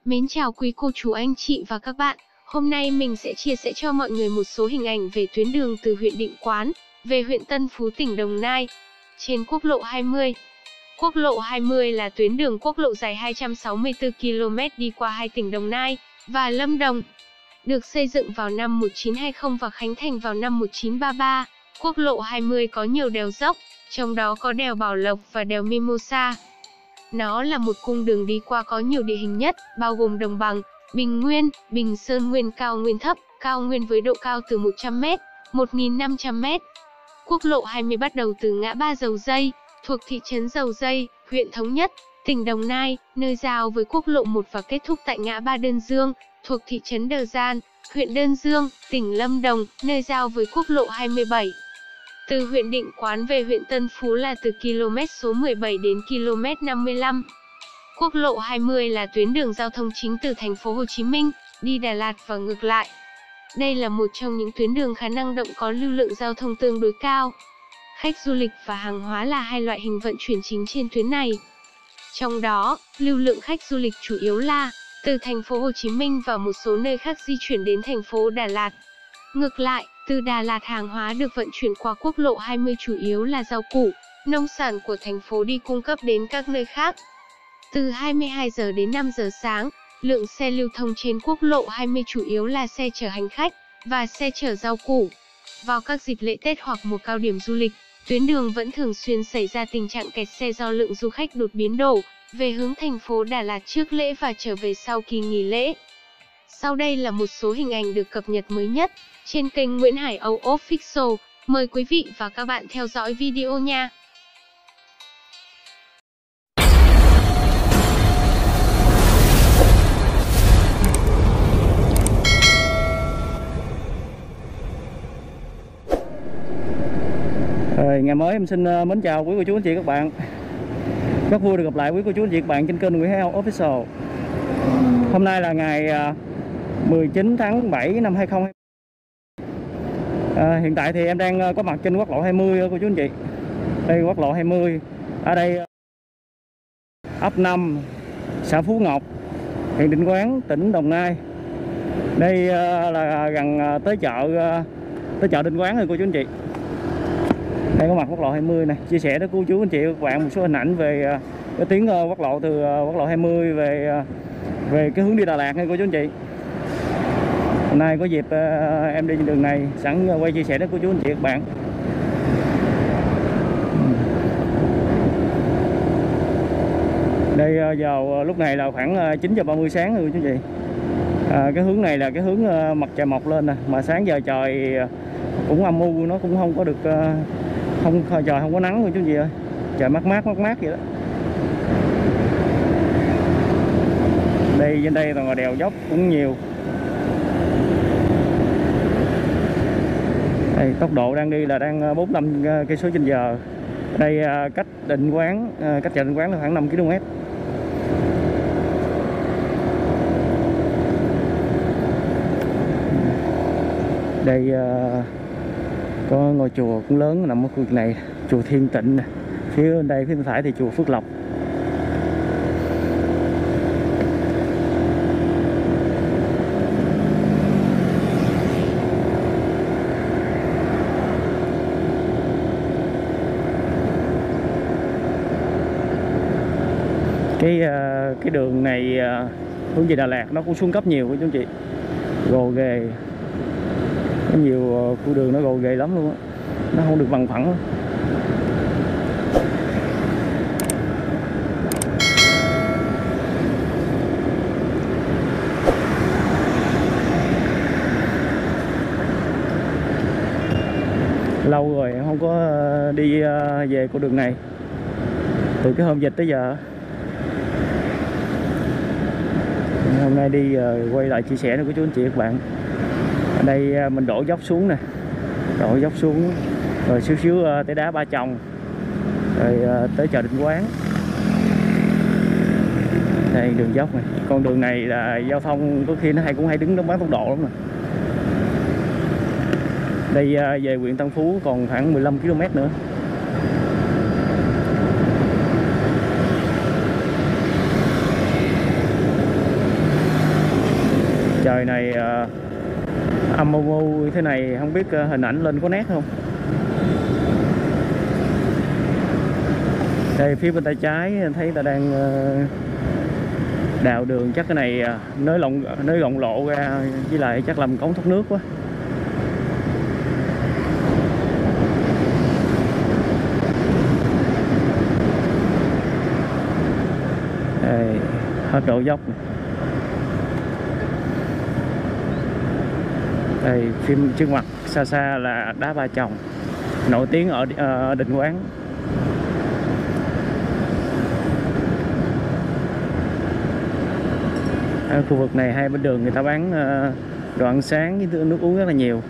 Mến chào quý cô chú anh chị và các bạn. Hôm nay mình sẽ chia sẻ cho mọi người một số hình ảnh về tuyến đường từ huyện Định Quán về huyện Tân Phú tỉnh Đồng Nai. Trên quốc lộ 20. Quốc lộ 20 là tuyến đường quốc lộ dài 264 km đi qua hai tỉnh Đồng Nai và Lâm Đồng. Được xây dựng vào năm 1920 và khánh thành vào năm 1933, quốc lộ 20 có nhiều đèo dốc, trong đó có đèo Bảo Lộc và đèo Mimosa. Nó là một cung đường đi qua có nhiều địa hình nhất, bao gồm đồng bằng, bình nguyên, bình sơn nguyên cao nguyên thấp, cao nguyên với độ cao từ 100m, 1.500m. Quốc lộ 20 bắt đầu từ ngã ba Dầu Giây, thuộc thị trấn Dầu Giây, huyện Thống Nhất, tỉnh Đồng Nai, nơi giao với quốc lộ 1 và kết thúc tại ngã ba Đơn Dương, thuộc thị trấn Đờ Gian, huyện Đơn Dương, tỉnh Lâm Đồng, nơi giao với quốc lộ 27. Từ huyện Định Quán về huyện Tân Phú là từ km số 17 đến km 55. Quốc lộ 20 là tuyến đường giao thông chính từ thành phố Hồ Chí Minh đi Đà Lạt và ngược lại. Đây là một trong những tuyến đường khá năng động có lưu lượng giao thông tương đối cao. Khách du lịch và hàng hóa là hai loại hình vận chuyển chính trên tuyến này. Trong đó, lưu lượng khách du lịch chủ yếu là từ thành phố Hồ Chí Minh và một số nơi khác di chuyển đến thành phố Đà Lạt. Ngược lại, từ Đà Lạt hàng hóa được vận chuyển qua quốc lộ 20 chủ yếu là rau củ, nông sản của thành phố đi cung cấp đến các nơi khác. Từ 22 giờ đến 5 giờ sáng, lượng xe lưu thông trên quốc lộ 20 chủ yếu là xe chở hành khách và xe chở rau củ. Vào các dịp lễ Tết hoặc mùa cao điểm du lịch, tuyến đường vẫn thường xuyên xảy ra tình trạng kẹt xe do lượng du khách đột biến đổ về hướng thành phố Đà Lạt trước lễ và trở về sau kỳ nghỉ lễ. Sau đây là một số hình ảnh được cập nhật mới nhất trên kênh Nguyễn Hải Âu Official. Mời quý vị và các bạn theo dõi video nha. Ngày mới em xin mến chào quý cô chú anh chị các bạn. Rất vui được gặp lại quý cô chú anh chị các bạn trên kênh Nguyễn Hải Âu Official. Hôm nay là ngày 19 tháng 7 năm 2020. Hiện tại thì em đang có mặt trên quốc lộ 20 cô chú anh chị. Đây quốc lộ 20. Ở đây ấp 5, xã Phú Ngọc, huyện Định Quán, tỉnh Đồng Nai. Đây là gần tới chợ Định Quán rồi cô chú anh chị. Đây có mặt quốc lộ 20 này, chia sẻ với cô chú anh chị các bạn một số hình ảnh về cái tuyến quốc lộ từ quốc lộ 20 về cái hướng đi Đà Lạt nha cô chú anh chị. Hôm nay có dịp em đi trên đường này sẵn quay chia sẻ với cô chú anh chị các bạn. Đây vào lúc này là khoảng 9 giờ 30 sáng rồi cô chú anh chị. Cái hướng này là cái hướng mặt trời mọc lên nè, mà sáng giờ trời cũng âm u, nó cũng không có được trời không có nắng rồi chú gì ơi, trời mát vậy đó. Đây trên đây toàn là đèo dốc cũng nhiều. Đây, tốc độ đang đi là đang 45 cây số trên giờ. Đây cách chợ Định Quán là khoảng 5 km. Đây có ngôi chùa cũng lớn nằm ở khu vực này, chùa Thiên Tịnh nè. Phía bên đây phía bên phải thì chùa Phước Lộc. Cái đường này hướng về Đà Lạt nó cũng xuống cấp nhiều của chú chị, gồ ghề, có nhiều khu đường nó gồ ghề lắm luôn á, nó không được bằng phẳng. Lâu rồi không có đi về con đường này, từ cái hôm dịch tới giờ. Hôm nay đi quay lại chia sẻ với chú anh chị các bạn. Ở đây mình đổ dốc xuống nè, đổ dốc xuống rồi xíu tới đá Ba Chồng, rồi tới chợ Định Quán. Đây đường dốc này, con đường này là giao thông có khi nó cũng hay đứng đóng bán tốc độ lắm nè. Đây về huyện Tân Phú còn khoảng 15 km nữa. Trời này âm u u thế này, không biết hình ảnh lên có nét không. Đây phía bên tay trái thấy ta đang đào đường, chắc cái này nới rộng lộ ra, với lại chắc làm cống thoát nước quá. Đây, hết độ dốc. Đây phía trước mặt xa xa là đá Ba Chồng, nổi tiếng ở Định Quán. Ở khu vực này hai bên đường người ta bán đồ ăn sáng với nước uống rất là nhiều.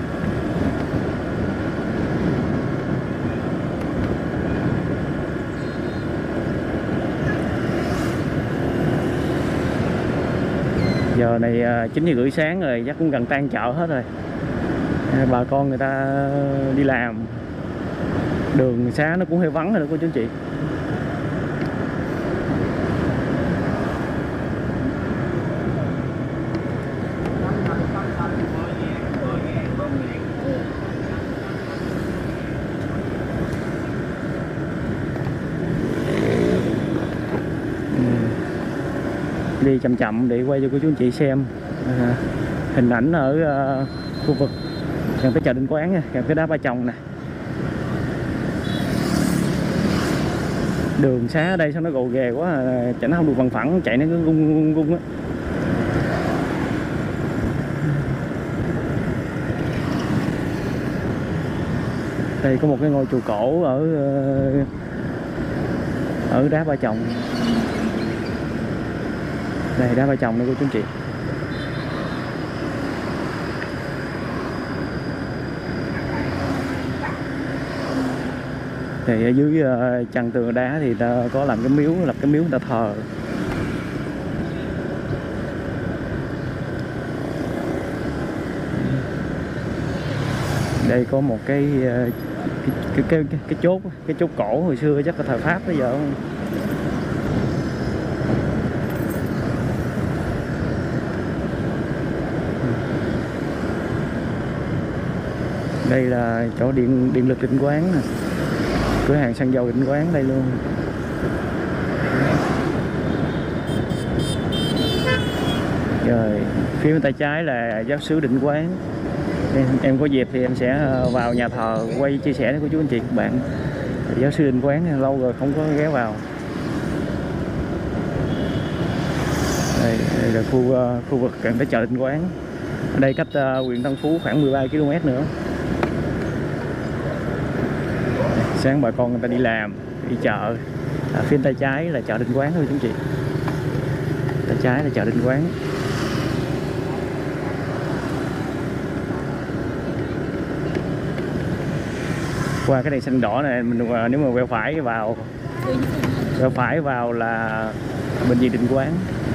Giờ này 9:30 sáng rồi, chắc cũng gần tan chợ hết rồi. Bà con người ta đi làm, đường xá nó cũng hơi vắng rồi đó cô chú anh chị. Đi chậm chậm để quay cho cô chú anh chị xem hình ảnh ở khu vực gần cái chợ Định Quán nha, gần cái đá Ba Chồng nè. Đường xá ở đây sao nó gồ ghề quá, chạy nó không được bằng phẳng, chạy nó cứ gung gung á. Đây có một cái ngôi chùa cổ ở đá Ba Chồng. Đây đá Ba Chồng đây cô chú anh chị. Thì ở dưới chân tường đá thì ta có làm cái miếu, lập cái miếu người ta thờ. Đây có một cái chốt cổ hồi xưa chắc là thời Pháp bây giờ không. Đây là chỗ điện lực Định Quán nè, cửa hàng xăng dầu Định Quán đây luôn. Rồi phía bên tay trái là giáo xứ Định Quán. Em có dịp thì em sẽ vào nhà thờ quay chia sẻ với cô chú anh chị các bạn. Giáo sư Định Quán lâu rồi không có ghé vào. Đây là khu vực gần tới chợ Định Quán. Ở đây cách huyện Tân Phú khoảng 13 km nữa. Sáng bà con người ta đi làm, đi chợ. Phía tay trái là chợ Định Quán thôi chú chị. Tay trái là chợ Định Quán. Qua cái đèn xanh đỏ này mình nếu mà quẹo phải vào là bệnh viện Định Quán.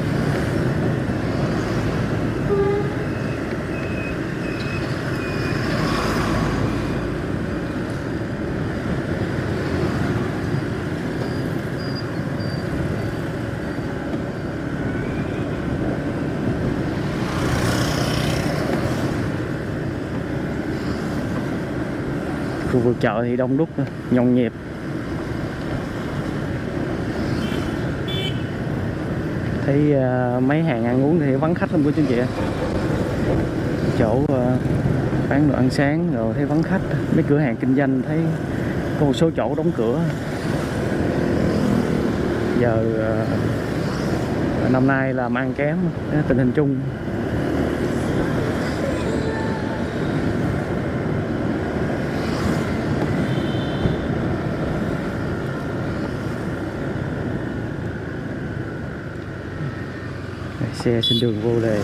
Khu vực chợ thì đông đúc, nhộn nhịp. Thấy mấy hàng ăn uống thì vắng khách không cô chú anh chị ạ. Chỗ bán đồ ăn sáng rồi thấy vắng khách. Mấy cửa hàng kinh doanh thấy có một số chỗ đóng cửa. Giờ năm nay làm ăn kém, tình hình chung. Xe trên đường vô lề.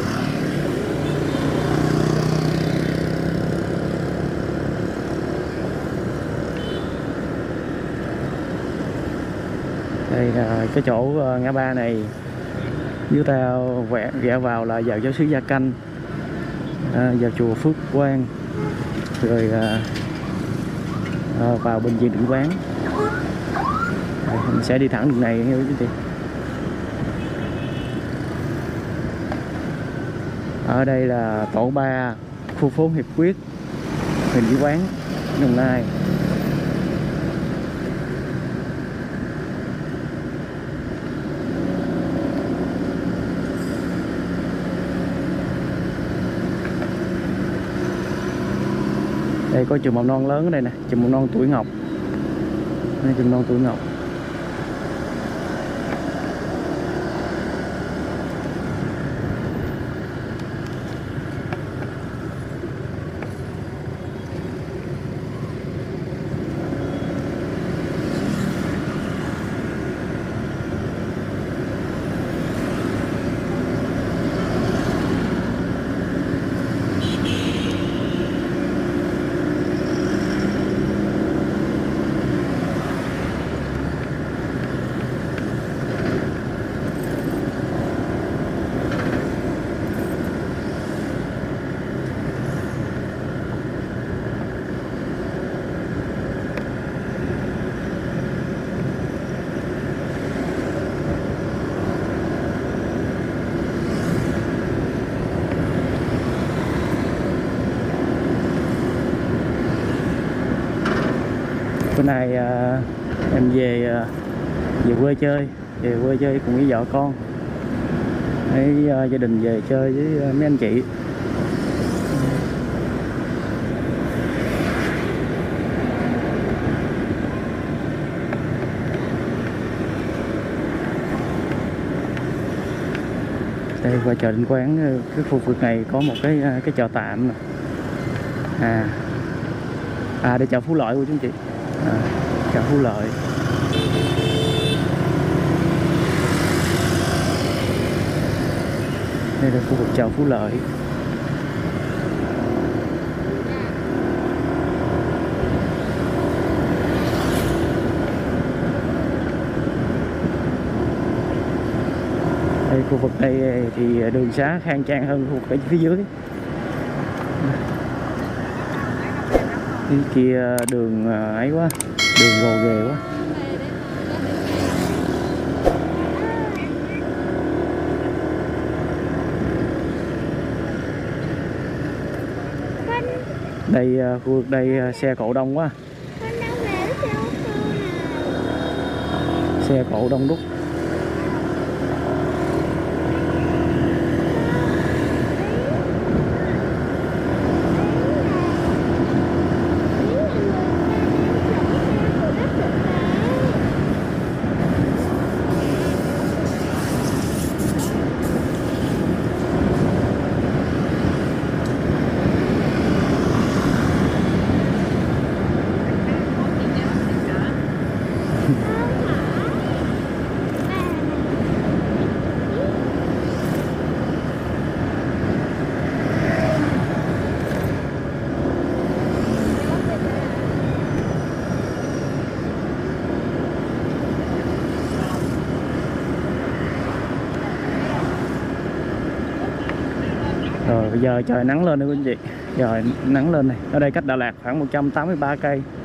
Đây là cái chỗ ngã ba này, dưới ta ghé vào là vào giáo xứ Gia Canh, vào chùa Phước Quang, rồi vào bệnh viện Định Quán. Mình sẽ đi thẳng đường này nha quý vị. Ở đây là tổ 3, khu phố Hiệp Quyết, huyện Định Quán, Đồng Nai. Đây có trường mầm non lớn ở đây nè, trường mầm non Tuổi Ngọc. Đây, trường mầm non Tuổi Ngọc. Bữa nay em về quê chơi, cùng với vợ con, với gia đình về chơi với mấy anh chị. Đây qua chợ Định Quán, cái khu vực này có một cái chợ tạm nè. Đây chợ Phú Lợi của chúng chị. Chợ Phú Lợi. Đây là khu vực chợ Phú Lợi. Đây, khu vực đây thì đường xá khang trang hơn khu vực ở phía dưới. Cái kia đường ấy quá, đường gồ ghề quá. Đây khu vực đây xe cộ đông quá. Xe cộ đông đúc. Rồi bây giờ trời nắng lên nữa quý anh chị. Trời nắng lên này. Ở đây cách Đà Lạt khoảng 183 cây.